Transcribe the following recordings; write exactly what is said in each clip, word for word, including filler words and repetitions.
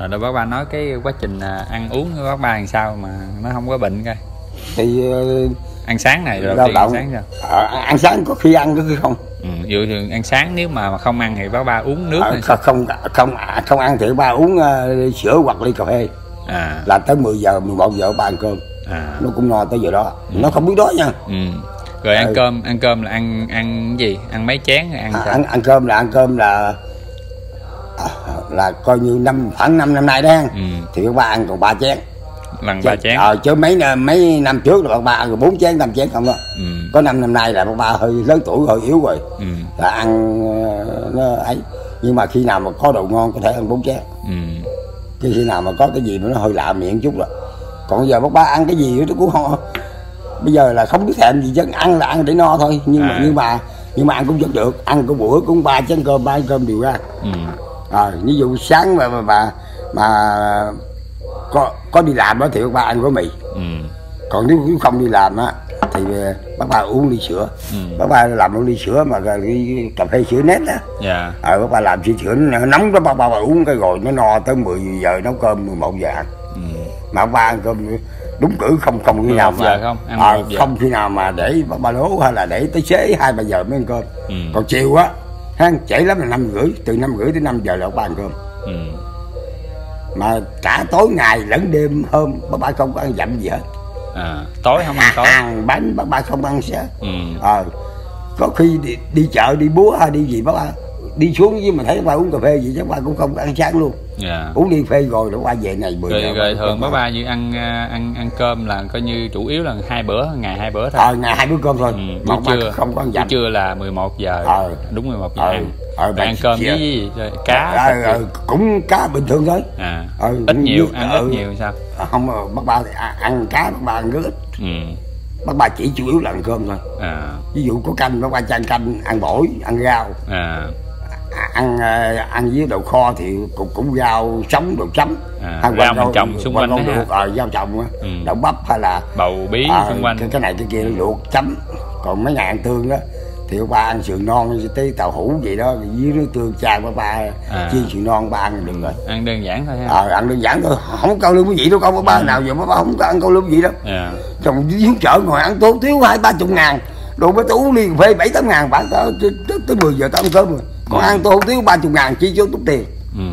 Rồi đó bác ba nói cái quá trình ăn uống của bác ba làm sao mà nó không có bệnh coi. Thì ăn sáng này rồi ăn sáng sao? À, ăn sáng có khi ăn có khi không. Ừ, dụ thường ăn sáng nếu mà, mà không ăn thì bác ba uống nước. À, không, không không không ăn thì ba uống uh, sữa hoặc ly cà phê. À. Là tới mười giờ mười một giờ ba ăn cơm. À. Nó cũng no tới giờ đó. Ừ. Nó không biết đói nha. Ừ. Rồi ăn ừ. cơm ăn cơm là ăn ăn gì? Ăn mấy chén rồi ăn à, ăn ăn cơm là ăn cơm là là coi như năm khoảng năm năm nay đó. Ừ. Thì bác ba ăn còn ba chén. Lần ba chén. Ờ chứ mấy mấy năm trước là bác ba ăn rồi bốn chén năm chén không đó. Ừ. Có năm năm nay là bác ba hơi lớn tuổi hơi yếu rồi. Ừ. Là ăn nó ấy. Nhưng mà khi nào mà có đồ ngon có thể ăn bốn chén. Ừ. Khi khi nào mà có cái gì mà nó hơi lạ miệng chút là. Còn giờ bác ba ăn cái gì nó cũng không. Bây giờ là không biết thèm gì chứ ăn là ăn để no thôi. Nhưng à. mà nhưng mà nhưng mà ăn cũng vẫn được. Ăn có bữa cũng ba chén cơm ba chén cơm đều ra. Ừ. À, ví dụ sáng mà mà mà, mà có có đi làm đó thì bác ba ăn gói mì. Ừ. Còn nếu không đi làm á thì bác ba uống ly sữa. Ừ. Bác ba làm một ly sữa mà ly cà phê sữa nét á. Dạ. Ờ bác ba làm ly sữa nó nóng đó bác ba, ba uống cái rồi nó no tới mười giờ nấu cơm mười một giờ ăn. Ừ. Mà bác ba ăn cơm đúng cử không không khi nào mà không ăn à, không khi nào mà để bác ba nấu hay là để tới xế hai ba giờ mới ăn cơm. Ừ. Còn chiều á ha trễ lắm là năm rưỡi từ năm rưỡi tới năm giờ là bác ba ăn cơm. Ừ. Mà cả tối ngày lẫn đêm hôm bác ba không có ăn dặm gì hết. À, tối không ăn tối. Ăn bánh bác ba không ăn sáng. Ừ. À, có khi đi, đi chợ đi búa hay đi gì bác ba đi xuống với mà thấy bác ba uống cà phê gì chứ bác ba cũng không ăn sáng luôn. Yeah. Uống đi phê rồi bác ba về này mười rồi, giờ. Rồi thường bác ba như ăn ăn ăn cơm là coi như chủ yếu là hai bữa ngày hai bữa thôi. Ờ à, ngày hai bữa cơm thôi. Ừ, buổi trưa không có ăn dặm. Buổi trưa là mười một giờ. Ờ. Đúng mười một giờ. Ờ. Ăn. Ờ, ăn cơm với gì? Cá. À, à, cũng cá bình thường thôi. À. Ờ, ít nhiều ăn ờ, ít nhiều sao? Không bác ba ăn cá bác ba ăn rất ít. Ừ. Bác ba chỉ chủ yếu là ăn cơm thôi. À. Ví dụ có canh bác ba cho ăn canh, ăn bổi, ăn rau. À. Ăn ăn với đậu kho thì cũng cũng rau sống đồ chấm. À, rau mình trồng xung quanh đó luộc, à, rau trồng á. Ừ. Đậu bắp hay là bầu bí à, xung quanh cái, cái này cái kia luộc chấm. Còn mấy ngày ăn tương đó thì bác ba ăn sườn non tới tàu hũ gì đó với nước tương chan bác ba à. Chiên sườn non ba ăn được rồi. Ăn đơn giản thôi ha. Ờ à, ăn đơn giản thôi, không cao lương cái gì đâu con bác ba. Ừ. Nào giờ bác ba không có ăn cao lương gì đâu. Yeah. Chồng xuống chợ ngồi ăn tốn thiếu hai ba chục ngàn đồ mới tú ly phê bảy tám ngàn bạn tới tới mười giờ tới ăn cơm rồi. Còn ừ. ăn tô thiếu ba chục ngàn chi cho tốn tiền. Ừ.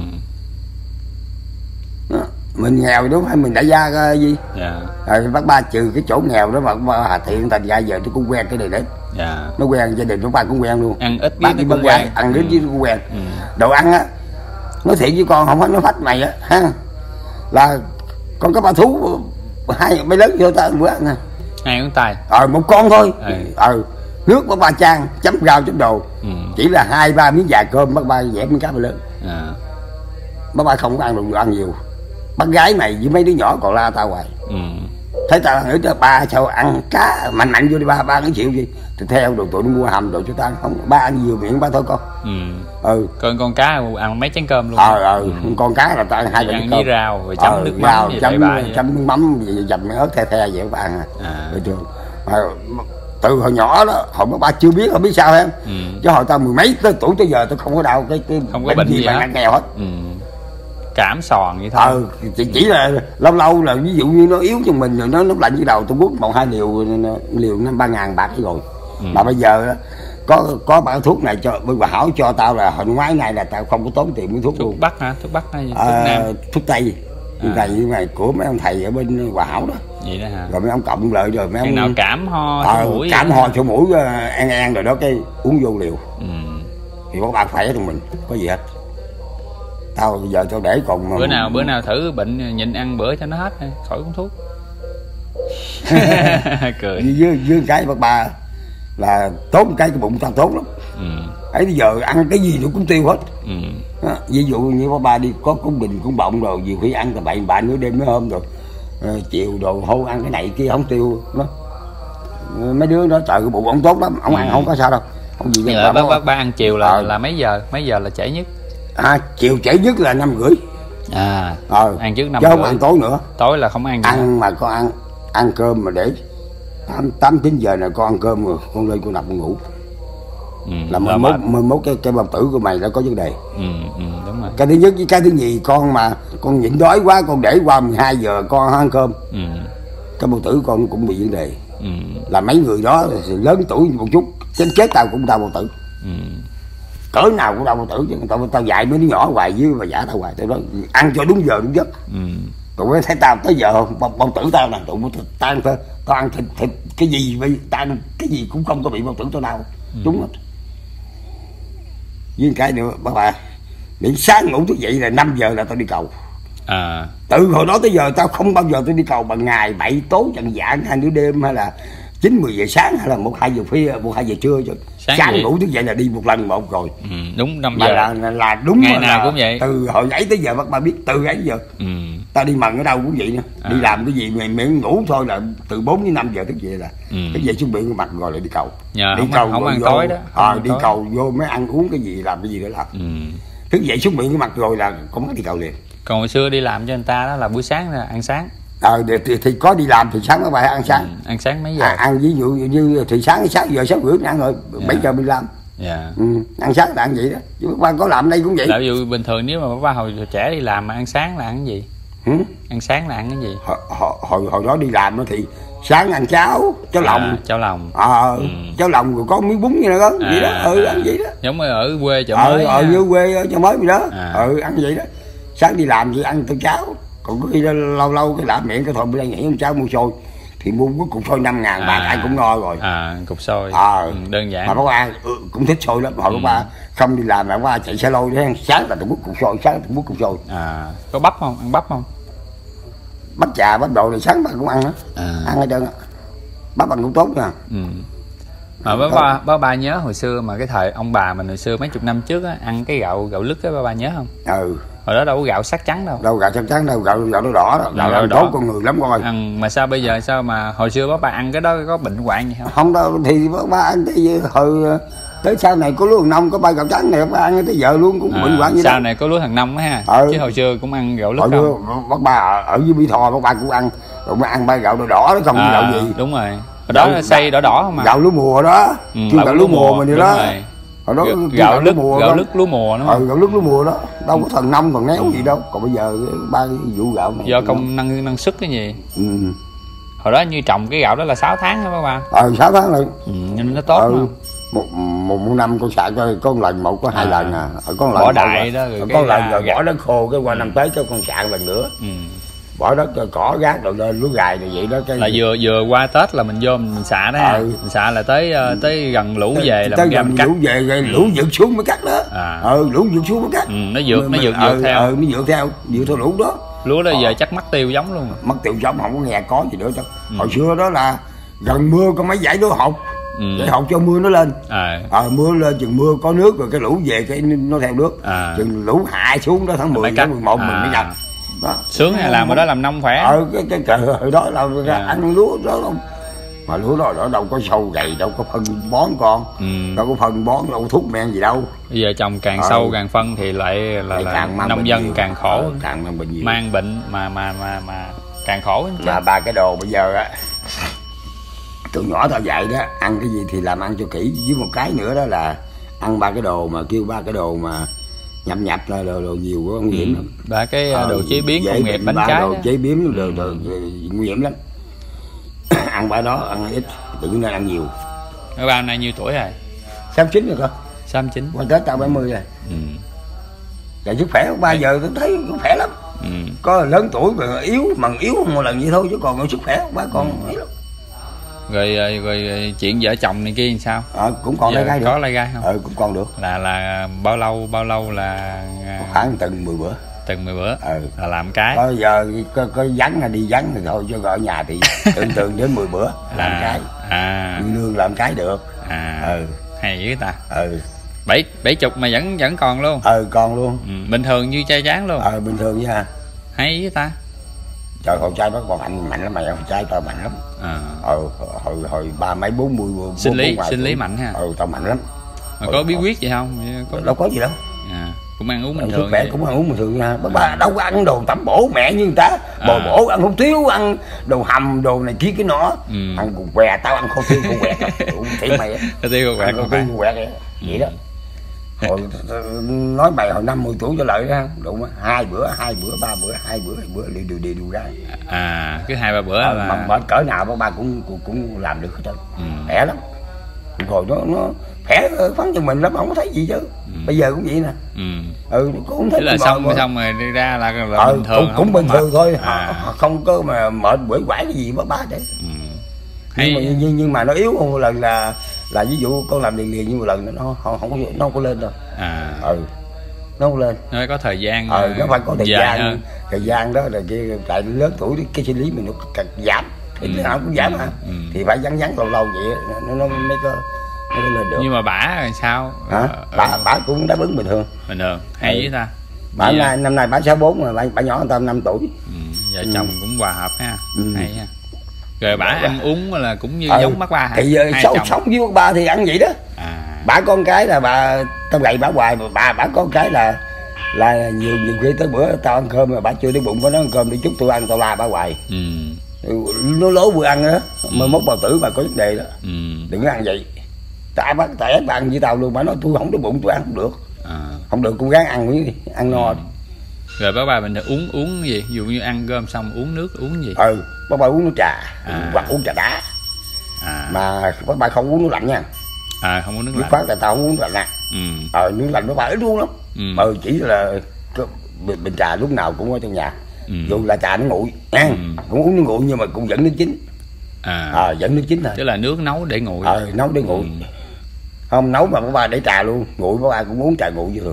Đó. Mình nghèo đúng phải mình đã ra cái gì. Yeah. Rồi bác ba trừ cái chỗ nghèo đó mà bác ba Hà Thiện thành ra giờ tôi cũng quen cái này đấy. Yeah. Nó quen gia đình bác ba cũng quen luôn. Ăn ít biết nó cũng quen. Ăn ít với nó cũng quen. Ừ. Đồ ăn á nói thiệt với con không phải nó phách mày á ha là con có ba thú hai mấy lớn vô ta bữa ăn ha hai ngón tay ờ một con thôi. Ừ. Ờ nước bác ba chan chấm rau chấm đồ. Ừ. Chỉ là hai ba miếng già cơm bác ba dẻ miếng cá ba lớn. À. Bác ba không có ăn đồ ăn nhiều. Bác gái mày với mấy đứa nhỏ còn la tao hoài. Ừ. Thấy tao hỏi cho ba sao ăn cá mạnh mạnh vô đi ba ba nó chịu gì thì theo đồ tụi nó mua hầm đồ cho tao không ba ăn nhiều miệng ba thôi con. Ừ. Ừ. Con con cá ăn mấy chén cơm luôn. Ờ ờ ừ. Con cá là tao ăn hai chén với rau rồi chấm ờ, nước rau, mắm chấm chấm nước mắm dầm ớt the the vậy ba ăn. À. Được chưa? Từ hồi nhỏ đó hồi bác ba chưa biết không biết sao em. Ừ. Chứ hồi tao mười mấy tới tuổi tới giờ tao không có đau cái cái không có bệnh gì mà ăn nghèo hết. Ừ. Cảm sòn vậy thôi. Ừ, chỉ, chỉ là lâu lâu là ví dụ như nó yếu cho mình rồi nó nó lạnh với đầu tôi quất một hai liều liều năm ba ngàn bạc rồi. Ừ. Mà bây giờ có có bao thuốc này cho bên bà Hảo cho tao là hồi ngoái này là tao không có tốn tiền mua thuốc, thuốc luôn. Thuốc Bắc hả? Thuốc Bắc hay à, thuốc Nam? Thuốc Tây. Thuốc à. Tây như này của mấy ông thầy ở bên Bà Hảo đó. Vậy đó hả? Rồi mấy ông cộng lại rồi mấy ông nào cảm ho à, mũi cảm ho chỗ mũi an an rồi đó cái uống vô liều. Ừ. Thì có ba khỏe thằng mình có gì hết. Tao bây giờ tao để còn bữa nào bữa nào thử bệnh nhịn ăn bữa cho nó hết khỏi uống thuốc. Cười dưới dưới cái bác ba là tốn cái cái bụng tao tốt lắm. Ừ. Ấy bây giờ ăn cái gì nó cũng tiêu hết. Ừ. Đó, ví dụ như bác ba đi có cũng bình cũng bọng rồi nhiều khi ăn tầm bậy bạ nửa đêm nửa hôm rồi à, chiều đồ hô ăn cái này kia không tiêu nó mấy đứa đó trời cái bụng ông tốt lắm ông ừ. ăn không có sao đâu không gì. Bác, bác, bác ba ăn chiều là à. là mấy giờ mấy giờ là trễ nhất? À, chiều trễ nhất là năm rưỡi. À, ờ, ăn trước năm rưỡi. Không ăn tối nữa. Tối là không ăn gì ăn nữa. Mà con ăn ăn cơm mà để tám tám chín giờ này con ăn cơm rồi con lên con nằm con ngủ. ừ, là mười mốt mười mốt cái cái bao tử của mày đã có vấn đề. Ừ, ừ, đúng rồi. Cái thứ nhất với cái thứ nhì, con mà con nhịn đói quá, con để qua mười hai giờ con ăn cơm, ừ. cái bao tử con cũng bị vấn đề. Ừ. Là mấy người đó lớn tuổi một chút chết chết tao cũng đau bao tử. Ừ. Cỡ nào cũng đau bao tử chứ tao tao dạy mấy đứa nhỏ hoài với bà giả tao hoài, tao nói ăn cho đúng giờ đúng giấc. Ừ. Tụi nó thấy tao tới giờ không, bao, bao tử tao là tụi nó tao ăn tao ăn thịt thịt cái gì vậy, tao ăn cái gì cũng không có bị bao tử tao đau. Ừ. Đúng hết. Với cái nữa bác bà, đến sáng ngủ thức dậy là năm giờ là tao đi cầu. À. Từ hồi đó tới giờ tao không bao giờ tôi đi cầu bằng ngày bảy tối chẳng dạng hai nửa đêm hay là chín mười giờ sáng hay là một hai giờ khuya một hai giờ trưa chứ. Sáng, sáng ngủ thức dậy là đi một lần một rồi. Ừ, đúng năm giờ là, là, là đúng ngày nào là, cũng vậy. Từ hồi ấy tới giờ bác bà biết từ ấy giờ. Ừ. Tao đi mần ở đâu cũng vậy nữa. À. Đi làm cái gì mày miễn ngủ thôi là từ bốn đến năm giờ thức dậy là. Ừ. Thức dậy chuẩn bị cái mặt rồi lại đi cầu. Dạ, đi không cầu không ăn vô, tối đó. À, đi tối. Cầu vô mới ăn uống cái gì làm cái gì đó làm. Ừ. Thức dậy chuẩn bị cái mặt rồi là cũng có đi cầu liền. Còn hồi xưa đi làm cho người ta đó là buổi sáng là ăn sáng. Ờ à, thì, thì có đi làm thì sáng các bạn ăn sáng. Ừ, ăn sáng mấy giờ? À, ăn ví dụ như thì sáng sáu giờ sáu rưỡi ăn rồi, bảy giờ mình làm. Dạ. Ừ, ăn sáng là ăn vậy đó. Chứ các bạn có làm đây cũng vậy. Ví dụ bình thường nếu mà ba hồi trẻ đi làm mà ăn sáng là ăn cái gì? Ừ? Ăn sáng là ăn cái gì? Hồi, hồi, hồi đó đi làm đó thì sáng ăn cháo, cháo lòng. À, cháo lòng. Ờ, à, ừ. Cháo lòng rồi có miếng bún như này đó, à, vậy đó, ừ à, ăn vậy đó. Giống ở quê chợ ờ, mới. Ờ, ở quê ở chợ mới vậy đó. À. Ừ, ăn vậy đó. Sáng đi làm thì ăn tô cháo. Còn có khi đó lâu lâu cái lạ miệng cái thôi bữa nay nhảy con cháo mua xôi thì mua cái cục xôi năm ngàn à, bạc ai cũng no rồi. À, cục xôi. À, ừ, đơn giản. Mà bác ba ừ, cũng thích xôi lắm. Hồi ừ. Bác ba không đi làm mà bác ba chạy xe lôi đấy, sáng là tôi múc cục xôi, sáng là tôi múc cục xôi. À, có bắp không? Ăn bắp không? Bắp trà, bắp đồ này sáng bà cũng ăn đó. À. Ăn hết trơn á. Bắp ăn cũng tốt nha. Ừ. À, bác ba, bác ba nhớ hồi xưa mà cái thời ông bà mình hồi xưa mấy chục năm trước á, ăn cái gạo gạo lứt á, bác ba nhớ không? Ừ. Hồi đó đâu có gạo sắc trắng đâu. Đâu gạo sắc trắng đâu, gạo gạo đỏ đỏ đó, gạo, gạo tốt con người lắm coi. Ăn mà sao bây giờ sao mà hồi xưa bác ba ăn cái đó có bệnh hoạn gì không? Không đâu, thì bác ba ăn tới hồi tới sau này có lúa thằng nông có ba gạo trắng này bác ba ăn tới giờ luôn cũng à, bệnh hoạn gì đâu. Sau đó. Này có lúa thằng nông á ha. Ừ. Chứ hồi xưa cũng ăn gạo lứt không? Bác ba ở, ở dưới Mỹ Tho bác ba cũng ăn, rồi mới ăn ba gạo đỏ đỏ đó không à, gạo gì. Đúng rồi. Hồi đó là xay đỏ đỏ không mà. Gạo lúa mùa đó. Ừ, gạo, gạo lúa mùa mình đó. Rồi. Hồi đó gạo lứt mùa gạo lứt lúa mùa đó. Ờ, gạo lứt lúa mùa đó, đâu có thần nông thần néo ừ. gì đâu. Còn bây giờ ba cái vụ gạo này do công năng năng suất cái gì. Ừ. Hồi đó như trồng cái gạo đó là sáu tháng đó bác ba. Ờ sáu tháng rồi. Ừ, nên nó tốt ừ. Không? Một, một một năm con xạ coi có một lần một có hai à. lần à. Có một lần bỏ đại đó rồi có lần rồi bỏ đất khô cái qua năm tới cho con xạ lần nữa. Ừ. Bỏ đất cỏ gác rồi lên lúa gài rồi vậy đó cái là vừa vừa qua Tết là mình vô mình xạ đó. Ừ. Mình xạ là tới uh, tới gần lũ tới, về là tới mình gần cắt. Lũ về rồi lũ vượt xuống mới cắt đó. À. Ừ, lũ vượt xuống mới cắt. Ừ, nó vượt nó vượt vượt theo. Ừ, nó vượt theo, vượt theo lũ đó. Lúa đó giờ chắc mất tiêu giống luôn. Mất tiêu giống không có nghe có gì nữa chứ. Ừ. Hồi xưa đó là gần mưa có mấy dãy lúa hột. Ừ. Để hột cho mưa nó lên. À. Ờ, mưa lên chừng mưa có nước rồi cái lũ về cái nó theo nước. À. Chừng lũ hạ xuống đó tháng mười tháng mười một à. Mình mới nhập. Đó. Sướng hay làm ở đó làm nông khỏe. Ờ cái cái trời hồi đó là à. Ăn lúa đó không. Mà lúa đó, đó đâu có sâu gầy, đâu có phân bón con. Ừ. Đâu có phân bón, đâu có thuốc men gì đâu. Bây giờ trồng càng ờ. sâu càng phân thì lại là, là càng nông dân nhiều. Càng khổ. Ờ, càng mang bệnh nhiều. Mang bệnh mà mà mà mà càng khổ. Mà ba cái đồ bây giờ á tụi nhỏ tao dạy đó, ăn cái gì thì làm ăn cho kỹ. Với một cái nữa đó là ăn ba cái đồ mà kêu ba cái đồ mà nhập nhập là đồ, đồ nhiều quá nguy hiểm lắm. Ba cái ờ, đồ chế biến công nghiệp bánh trái đồ chế biến đồ, đồ, đồ, đồ nguy hiểm lắm. Ăn ba đó ăn ít đừng nên ăn nhiều. Các bạn này nhiêu tuổi rồi? sáu chín rồi con. sáu chín. Qua Tết tao bảy mươi rồi. Ừ. Rồi sức khỏe ba giờ tôi thấy cũng khỏe lắm. Ừ. Có lớn tuổi mà yếu mà yếu một lần vậy thôi chứ còn sức khỏe ba còn ừ. yếu lắm. Rồi, rồi rồi chuyện vợ chồng này kia làm sao? Ờ cũng còn lai gai được. Có lai gai không? Ừ cũng còn được. Là là bao lâu bao lâu là khoảng từng mười bữa. Từng mười bữa. Ừ. Là làm cái. Có giờ có, có vắng là đi vắng thì thôi chứ ở nhà thì thường thường đến mười bữa làm à, cái. À. Lương làm cái được. À. Ừ. Hay dữ ta. Ừ. Bảy bảy chục mà vẫn vẫn còn luôn. Ừ còn luôn. Ừ. Bình thường như trai tráng luôn. Ừ bình thường nha. Hay dữ ta. Trời con trai nó còn mạnh mạnh lắm mày, con trai tao mạnh lắm. À. Ừ, hồi hồi ba mấy bốn mươi bốn sinh lý sinh lý mạnh ha. Ừ tao mạnh lắm. Mà ừ, có bí quyết gì không? Có... đâu có gì đâu. À, cũng ăn uống bình ừ, thường. Khỏe cũng ăn uống bình thường nha. Bác ba đâu có ăn đồ tẩm bổ mẹ như người ta. Bò à. Bổ ăn hủ tiếu, ăn đồ hầm đồ này kia cái nọ. Ừ. Ăn củ què tao ăn khô tiêu củ quẹt. Đủ thiệt mày. Khô tiêu củ quẹt. Khô tiêu củ quẹt. vậy đó. Hồi nói bài hồi năm mươi tuổi cho lợi đó, đúng á, hai bữa hai bữa ba bữa hai bữa hai bữa đi đều đi đều ra. À cứ hai ba bữa à, là mà mệt cỡ nào bác ba cũng cũng, cũng làm được hết trơn. Ừ. Khỏe lắm. Rồi nó nó khỏe phán cho mình lắm, không có thấy gì chứ. Ừ. Bây giờ cũng vậy nè. Ừ. Ừ cũng không thấy. Tức là xong mà. xong rồi đi ra là, là ừ, bình thường. Cũng, cũng bình thường thôi. À. Không có mà mệt bưởi quải cái gì bác ba đấy. Ừ. Nhưng mà nhưng, nhưng mà nó yếu một lần là là ví dụ con làm liền liền như một lần nó không không có nó không có lên đâu. À. Ừ. Nó không lên. Nó có thời gian. Ừ, nó phải có thời gian hơn. Thời gian đó là cái tại lớn tuổi cái sinh lý mình nó càng giảm. Thì ừ. nào cũng giảm ừ. mà. Ừ. Thì phải vắng vắng lâu lâu vậy nó nó mới có nó lên được. Nhưng mà bả là sao? Hả? Bà bả cũng đáp ứng bình thường. Bình thường. Hay ừ. với ta. Bả nay năm nay bả sáu bốn rồi, bả, bả nhỏ hơn tao năm tuổi. Ừ. Vợ chồng ừ. cũng hòa hợp ha. Ừ. Hay ha. Rồi bả ăn uống là cũng như ừ. giống bác ba hả? Thì sống, sống với bác ba thì ăn vậy đó. À. Bả con cái là bà tao gầy bả hoài mà bà bả con cái là là nhiều nhiều khi tới bữa tao ăn cơm mà bả chưa đến bụng có nó ăn cơm đi chút tôi ăn tao la bả hoài. Ừ. Nó lố bữa ăn đó, mới mốt bào tử bà có vấn đề đó. Ừ. Đừng có ăn vậy. Tại bác tại bà ăn với tao luôn, bà nói tôi không đến bụng tôi ăn không được. À. Không được cũng gắng ăn với ăn no. Ừ. Rồi bác ba mình uống uống gì? Ví dụ như ăn cơm xong uống nước uống gì? Ừ, bác ba uống nước trà, à. hoặc uống trà đá. À. Mà bác ba không uống nước lạnh nha. À không uống nước, nước lạnh. Nước phát là tao không uống nước lạnh nè. Ừ. Ờ nước lạnh bác ba ít uống lắm. Ừ. Mà chỉ là bình, bình trà lúc nào cũng ở trong nhà. Ừ. Dù là trà nó nguội, nha. Ừ. Cũng uống nước nguội nhưng mà cũng dẫn nước chín. À. À dẫn nước chín thôi. Tức là nước nấu để nguội. Ờ nấu để nguội. Ừ. Không nấu mà bác ba để trà luôn, nguội bác ba cũng uống trà nguội như thường.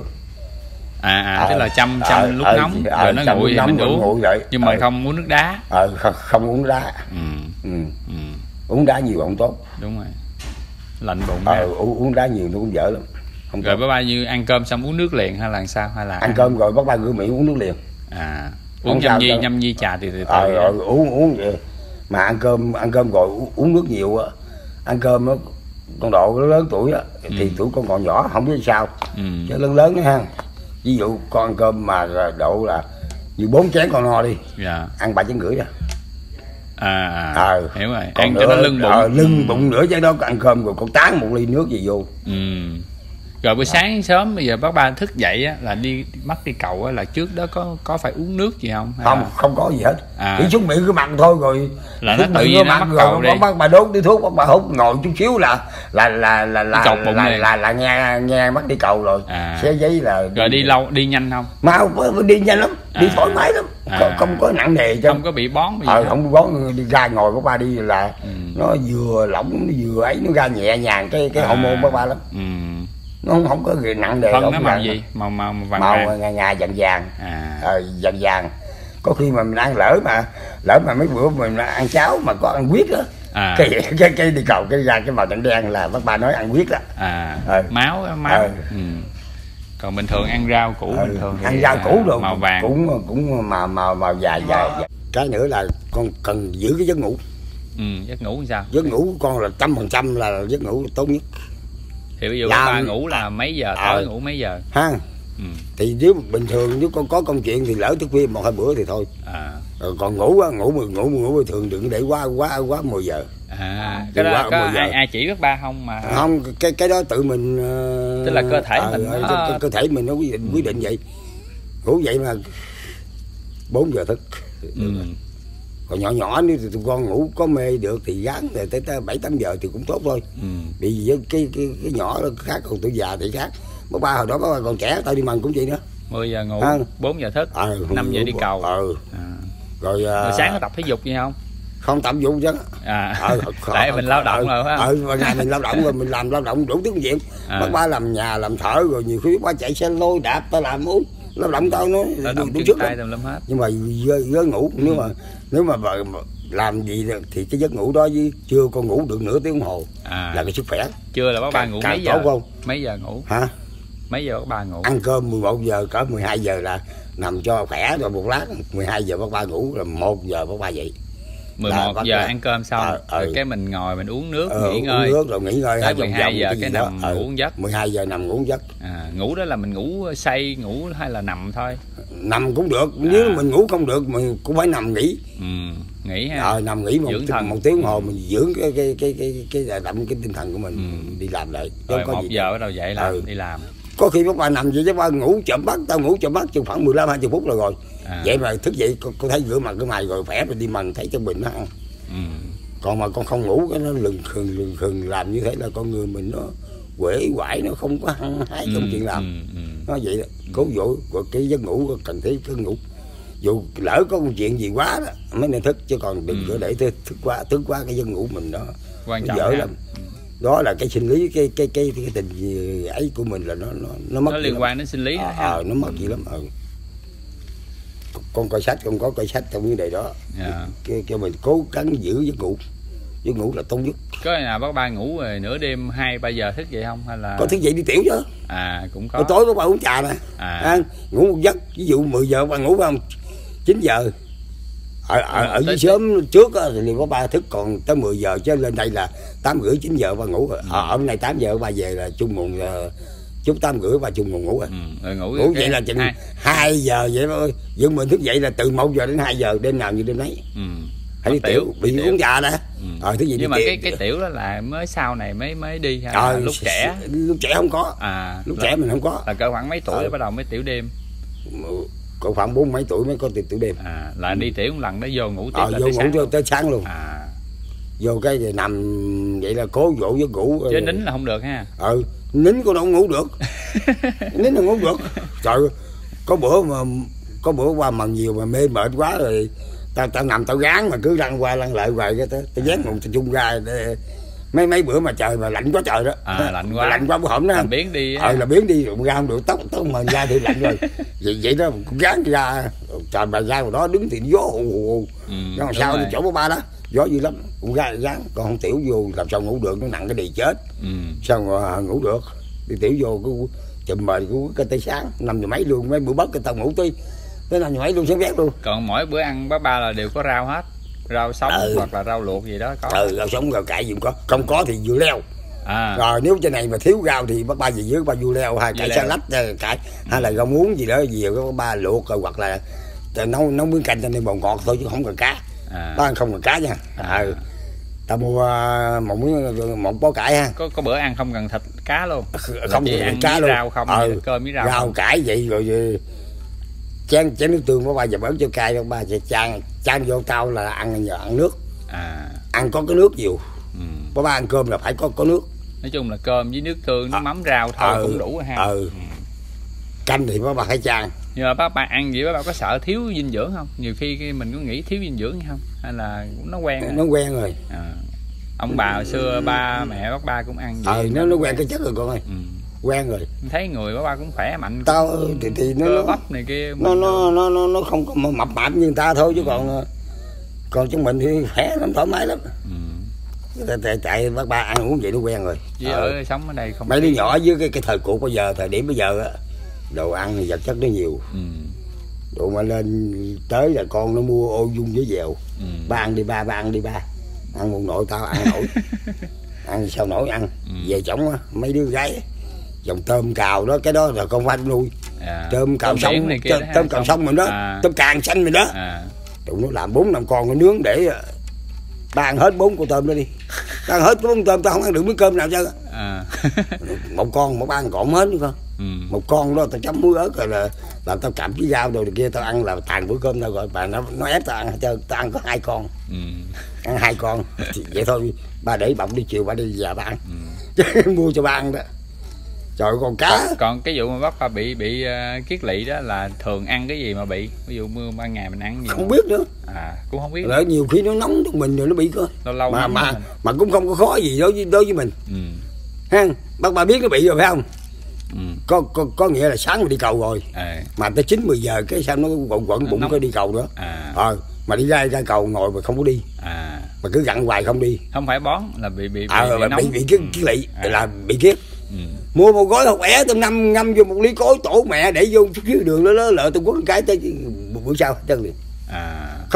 À, à à, tức là chăm chăm à, lúc à, nóng à, rồi nó nguội thì mình uống nguội rồi. Nhưng mà à. không uống nước đá. Ờ à, không, không uống đá. Ừ. Ừ. Ừ. Uống đá nhiều không tốt. Đúng rồi. Lạnh bụng. Ờ à, uống, uống đá nhiều nó cũng dở lắm. Không rồi bác ba như ăn cơm xong uống nước liền hay là sao hay là ăn, ăn... cơm rồi bác ba rửa miệng uống nước liền. À uống nhâm nhi nhâm nhi trà thì từ từ. Ờ à, uống uống vậy. Mà ăn cơm ăn cơm rồi uống nước nhiều á. Ăn cơm á con độ lớn tuổi á thì ừ. tuổi con còn nhỏ không biết sao. Ừ. Chứ lớn lớn nữa ha. Ví dụ con ăn cơm mà độ là như bốn chén con no đi. Dạ. Ăn ba chén rưỡi rồi. À, à, à hiểu rồi. Ăn nữa, cho nó lưng bụng. À, lưng ừ. bụng nữa chứ đó ăn cơm rồi con tán một ly nước gì vô. Ừ. Rồi buổi sáng sớm bây giờ bác ba thức dậy á là đi mắc đi cầu á là trước đó có có phải uống nước gì không? Hay không, là... không có gì hết. À. Chỉ xuống miệng cái mặt thôi rồi. Là nó tự nhiên nó mắc cầu đi. Bác bà đốt đi thuốc bác bà hút ngồi chút xíu là là là là là là, là, là, là nghe nghe mắc đi cầu rồi. À. Xé giấy là. Rồi đi lâu đi nhanh không? Mau đi nhanh lắm, đi thoải mái lắm. À. Không, không có nặng nề chứ. Không có bị bón gì. Ờ không bị bón đi ra ngồi bác ba đi là ừ. nó vừa lỏng nó vừa ấy nó ra nhẹ nhàng cái cái à. hormone bác ba lắm. Ừ. Nó không, không có gì nặng đề. Phân nó màu gì? Màu màu vàng màu ngà ngà vàng vàng. À. Ờ, vàng vàng. Có khi mà mình ăn lỡ mà lỡ mà mấy bữa mình ăn cháo mà có ăn huyết đó. À. Cái, cái cái đi cầu cái ra cái màu đen đen là bác ba nói ăn huyết đó. À. Ờ. Máu máu. Ờ. Ừ. Còn bình thường ăn rau củ ờ. bình thường ăn rau củ rồi màu vàng cũng cũng màu màu màu dài dài. Cái nữa là con cần giữ cái giấc ngủ. Ừ, giấc ngủ sao? Giấc ngủ con là trăm phần trăm là giấc ngủ là tốt nhất. Thì ví dụ dạ, ba ngủ là mấy giờ, tối à, ngủ mấy giờ? Ha. Ừ. Thì nếu bình thường nếu con có công chuyện thì lỡ thức khuya một hai bữa thì thôi. À. Rồi còn ngủ á, ngủ ngủ ngủ ngủ thường đừng để quá quá quá mười giờ. À, cái đó có ai, ai chỉ bác ba không mà? Không, cái cái đó tự mình. Tức là cơ thể à, mình. À, nó... cơ, cơ thể mình nó quyết định, ừ. quyết định vậy. Ngủ vậy mà bốn giờ thức. Ừ. Còn nhỏ nhỏ nếu tụi con ngủ có mê được thì gán rồi tới bảy tám giờ thì cũng tốt thôi. Ừ. Vì với cái cái cái nhỏ nó khác, còn tuổi già thì khác. Bác ba hồi đó bác ba còn trẻ tao đi mần cũng vậy nữa. mười giờ ngủ, à. bốn giờ thức, à, năm giờ đi cầu. Ừ. À. Rồi, rồi sáng có tập thể dục gì không? Không tập dục chứ. À. À, tại mình lao động rồi phải không? Ừ, ngày mình lao động rồi mình làm lao động đủ tiếng chuyện. À. Bác ba làm nhà làm thợ rồi nhiều khi bác chạy xe lôi đạp tao làm uống. Lao động tao nói đúng trước tay tùm lum hết. Nhưng mà với ngủ nếu mà nếu mà làm gì thì cái giấc ngủ đó với chưa con ngủ được nửa tiếng đồng hồ à. Là cái sức khỏe. Chưa là bác ba ngủ mấy giờ? Không? Mấy giờ ngủ? Hả? Mấy giờ bác ba ngủ? Ăn cơm mười một giờ cỡ mười hai giờ là nằm cho khỏe rồi một lát mười hai giờ bác ba ngủ là một giờ bác ba dậy. mười một giờ ăn cơm xong à, ừ. rồi cái mình ngồi mình uống nước ừ, nghỉ ngơi, uống nước rồi nghỉ ngơi tới mười hai giờ cái nằm ừ. ngủ giấc. mười hai giờ nằm ngủ giấc. À, ngủ đó là mình ngủ say ngủ hay là nằm thôi? Nằm cũng được, à. Nếu mình ngủ không được mình cũng phải nằm nghỉ. Ừ, nghỉ ha. Ờ, nằm nghỉ một, tiếng, một tiếng hồ mình dưỡng cái cái cái cái cái cái, cái, cái tinh thần của mình, ừ. đi làm lại. Rồi có một gì giờ bắt đầu dậy làm ừ. đi làm. Có khi bác ba nằm vậy chứ ba ngủ chậm bắt, tao ngủ chậm bắt chừng khoảng mười lăm hai mươi phút rồi rồi. À. Vậy mà thức dậy con, con thấy rửa mặt cái mày rồi khỏe rồi đi mần thấy cho mình nó ăn. Ừ. Còn mà con không ngủ cái nó lừng khừng lừng khừng làm như thế là con người mình nó quể quải, nó không có hăng hái trong ừ. chuyện làm. Ừ. Ừ. Nó vậy đó. Cố dỗ cái giấc ngủ cần thiết cứ ngủ. Dù lỡ có một chuyện gì quá đó mới nên thức, chứ còn đừng có ừ. để thức, thức quá thức quá cái giấc ngủ mình nó quan trọng dở lắm. Ừ. Đó là cái sinh lý cái cái cái cái tình ấy của mình là nó nó nó mất, nó liên quan đến sinh lý à, à, nó mất gì lắm. Ừ. Con coi sách, con có coi sách trong vấn đề đó. Yeah. Cái, cái mình cố gắng giữ giấc ngủ, giấc ngủ là tốt nhất. Có ngày nào bác ba ngủ rồi nửa đêm hai ba giờ thức dậy không hay là có thức dậy đi tiểu chứ? À cũng có. Rồi tối bác ba uống trà nè. À. À, ngủ một giấc, ví dụ mười giờ bác ba ngủ phải không? chín giờ ở ở, ở dưới sớm trước á, thì có ba thức còn tới mười giờ, chứ lên đây là tám rưỡi chín giờ ba ngủ rồi. Ừ. Ở ở này tám giờ ba về là chung nguồn chút tám rưỡi ba chung nguồn ngủ rồi. Ừ, rồi ngủ, ngủ vậy là chừng hai giờ vậy thôi. Nhưng mình thức dậy là từ một giờ đến hai giờ, đêm nào như đêm nấy. Ừ. Hãy đi tiểu, bị tiểu. Uống trà đó. Ừ. Rồi, thứ gì nhưng mà cái cái tiểu đó là mới sau này mới mới đi hay Trời, là lúc trẻ? Lúc trẻ không có. À, lúc trẻ mình không có. Là cỡ khoảng mấy tuổi ừ. bắt đầu mới tiểu đêm? Cỡ khoảng bốn mấy tuổi mới có tiểu tiểu đêm. À, là đi tiểu một lần đó vô ngủ tiếp. Ờ, là vô tới ngủ sáng tới sáng luôn. À. Vô cái thì nằm vậy là cố dỗ giấc ngủ. Chứ nín là không được ha. Ừ, nín con đâu ngủ được. Nín là ngủ được. Trời, có bữa mà có bữa qua mà nhiều mà mê mệt quá rồi tao tao nằm tao gán mà cứ lăn qua lăn lại hoài cái tao tao dán một chung ra để mấy mấy bữa mà trời mà lạnh quá trời đó. À, lạnh quá. Lạnh quá bữa hổm đó. Làm biến đi. Ờ là biến đi rồi ra không được, tóc tóc mà ra thì lạnh rồi. Vậy vậy đó cũng gán ra. Trời bà ra ngoài đó đứng thì gió hù hù. Ừ, nó sao đi chỗ bố ba đó. Gió dữ lắm, cũng ra gán, còn không tiểu vô làm sao ngủ được, nó nặng cái đì chết. Ừ. Sao mà ngủ được. Đi tiểu vô cứ chùm mền cứ cái tới sáng năm giờ mấy luôn, mấy bữa bất cái tao ngủ tới tới năm giờ mấy luôn, sáng vét luôn. Còn mỗi bữa ăn bác ba là đều có rau hết, rau sống ừ. hoặc là rau luộc gì đó có. Ừ, rau sống rau cải gì cũng có, không có thì dưa leo. À. Rồi nếu trên này mà thiếu rau thì bác ba gì dưới ba dưa leo hay cải salad cải hay là rau muống gì đó gì bác ba luộc rồi hoặc là nấu nấu miếng canh cho nên bột ngọt thôi chứ không cần cá. À. Bác ăn không cần cá nha. À. Ừ. Tao mua một miếng một bó cải ha. Có có bữa ăn không cần thịt cá luôn. Không cần ăn cá luôn. Rau không, ừ. cơm với rau. Rau không. Cải vậy rồi chén chén nước tương bác ba giờ bớt cho cay, bác ba sẽ chan chan vô tao là ăn nhờ ăn nước. À. Ăn có cái nước nhiều. Ừ. Bác ba ăn cơm là phải có có nước. Nói chung là cơm với nước tương, nước à. mắm rau thôi ừ. cũng đủ rồi ha. Ừ. Ừ. Canh thì bác ba phải chan. Nhưng mà bác ba ăn vậy bác ba có sợ thiếu dinh dưỡng không? Nhiều khi mình có nghĩ thiếu dinh dưỡng hay không? Hay là nó quen rồi? Nó quen rồi. À. Ông bà hồi xưa ba mẹ bác ba cũng ăn vậy. Ờ, nó nó quen cái chất rồi con ơi. Ừ. Quen rồi. Thấy người bác ba cũng khỏe mạnh. Tao thì, thì nó cơ bắp này kia. Nó nó, nó nó nó không có mập mạp như người ta thôi chứ ừ. còn còn chúng mình thì khỏe lắm, thoải mái lắm. Ừ. Tại, tại bác ba ăn uống vậy nó quen rồi. Chứ ờ. ở sống ở đây không. Mấy đứa nhỏ dưới cái cái thời cuộc bây giờ, thời điểm bây giờ á, đồ ăn thì vật chất nó nhiều. Ừ. Đồ mà lên tới là con nó mua ô dung với dèo. Ừ. Ba ăn đi ba, ba ăn đi ba. Ăn một nội tao ăn nổi. Ăn sao nổi ăn. Ừ. Về chổng á, mấy đứa gái dòng tôm cào đó, cái đó là con Văn nuôi. À. Tôm cào sông, tôm, tôm cào sông mình đó, à. Tôm càng xanh mình đó. À. Tụi nó làm bốn năm con nó nướng để ba ăn hết bốn con tôm đó đi. Ta ăn hết bốn con tôm tao không ăn được miếng cơm nào chứ. À. Một con một ăn còn hết nữa con. Ừ. Một con đó tao chấm muối ớt rồi là là tao cầm cái dao rồi kia tao ăn là tàn bữa cơm tao gọi bà nó nó ép tao ăn cho tao ăn có hai con. Ừ. Ăn hai con vậy thôi, ba để bọng đi chiều ba đi về ba ăn. Ừ. Mua cho ba ăn đó. Trời con cá. Còn, còn cái vụ mà bác ba bị bị uh, kiết lỵ đó là thường ăn cái gì mà bị? Ví dụ mưa ban ngày mình ăn gì? Không không biết nữa. À, cũng không biết. Lỡ nhiều khi nó nóng trong mình rồi nó bị cơ. Lâu lâu mà mà, mà cũng không có khó gì đối với đối với mình. Ừ. Ha, bác ba biết nó bị rồi phải không? Ừ. Có, có có nghĩa là sáng mình đi cầu rồi. À. Mà tới chín mười giờ cái sao nó quẩn quẩn bụng có đi cầu nữa. À. Ờ, mà đi ra ra cầu ngồi mà không có đi. À. Mà cứ gặn hoài không đi. Không phải bón là bị bị bị, à, bị, bị, bị, bị kiết lỵ à. Là bị kiết. Ừ. Mua một gói hột ẻ tôm năm ngâm vô một ly cối tổ mẹ để vô phía đường đó lỡ tôi quất cái tới một bữa sau chân liền. À. Không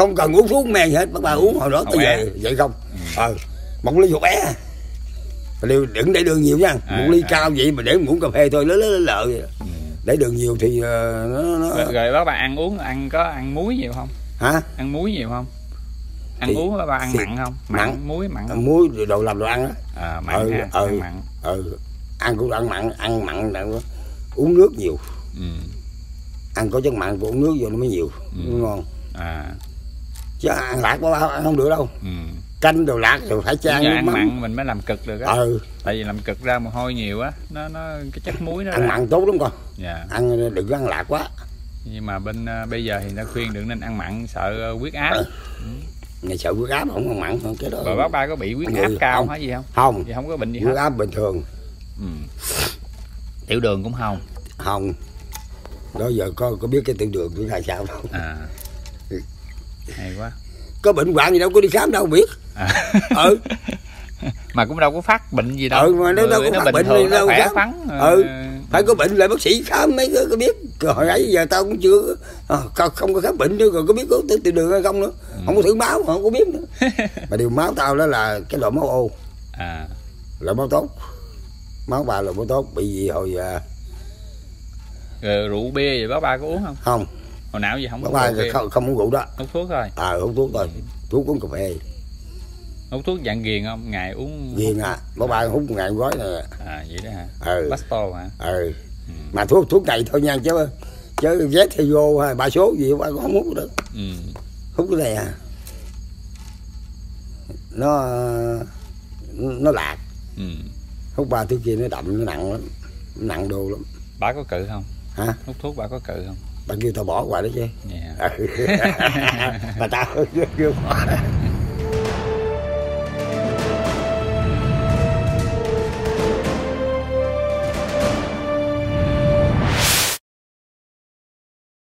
không cần uống thuốc men gì hết, bác ba uống hồi đó tới giờ vậy không. Ờ ừ. Một ly ruột é liều, đừng để đường nhiều nha. À, một ly à. Cao vậy mà để muỗng cà phê thôi, lớn lớn lợ vậy. Ừ. Để đường nhiều thì uh, nó, nó rồi, rồi bác ba ăn uống ăn có ăn muối nhiều không? Hả? Ăn muối nhiều không? Ăn thì, uống bác ba ăn thì, mặn không? Mặn, mặn muối mặn không? Muối đồ làm đồ ăn á. À, mặn ừ, ha, ừ, ăn mặn. Ừ. Ăn cũng ăn mặn, ăn mặn đó. Uống nước nhiều. Ừ. Ăn có chất mặn uống nước vô nó mới nhiều. Ừ. Nó ngon. À. Chứ ăn lạc bác ba ăn không được đâu. Ừ. Canh đồ lạc rồi phải chan ăn mắm. Mặn mình mới làm cực được á. Ừ. Tại vì làm cực ra mồ hôi nhiều á, nó nó cái chất muối nó ăn ra. Mặn tốt lắm con. Dạ. Ăn đừng có ăn lạc quá. Nhưng mà bên uh, bây giờ thì nó khuyên đừng nên ăn mặn, sợ uh, huyết áp. Ừ. Ừ. Ngày sợ huyết áp không ăn mặn hơn cái đó. Rồi bác ba có bị huyết áp cao không? Hả gì không? Không. Thì không có bệnh gì hết. Huyết áp bình thường. Ừ. Tiểu đường cũng không. Không. Đó giờ có có biết cái tiểu đường của thầy sao đâu. À. Hay quá. Có bệnh hoạn gì đâu có đi khám đâu biết. À. Ừ. Mà cũng đâu có phát bệnh gì đâu. Ừ mà nó đâu có phát bệnh gì đâu khỏe khoắn. Ừ. Phải có bệnh lại bác sĩ khám mấy cái có biết. Hồi ấy giờ tao cũng chưa à, không có khám bệnh nữa rồi có biết có tiểu đường hay không nữa. Ừ. Không có thử máu không có biết nữa. Mà điều máu tao đó là cái loại máu ô. À. Loại máu tốt. Máu bà loại máu tốt bị gì hồi à... Rồi rượu bia vậy bác ba có uống không? Không. Hồi nào gì không uống ba không, không uống rượu đó. Hút thuốc thôi. À hút thuốc thôi. Thuốc uống cà phê. Hút thuốc dạng ghiền không? Ngày uống ghiền à. Bác ba hút một ngày một gói này. À vậy đó hả? Ừ. Basto hả? Ừ. Ừ. Mà thuốc thuốc này thôi nha chứ chứ Z hay vô hay ba số gì ba cũng không hút được. Ừ. Hút cái này à. Nó nó lạc. Ừ. Hút ba thứ kia nó đậm nó nặng lắm. Nó nặng đồ lắm. Bà có cự không? Hả? Hút thuốc bà có cự không? Bà kêu tao bỏ hoài đó chứ. Yeah. Mà tao chưa bỏ.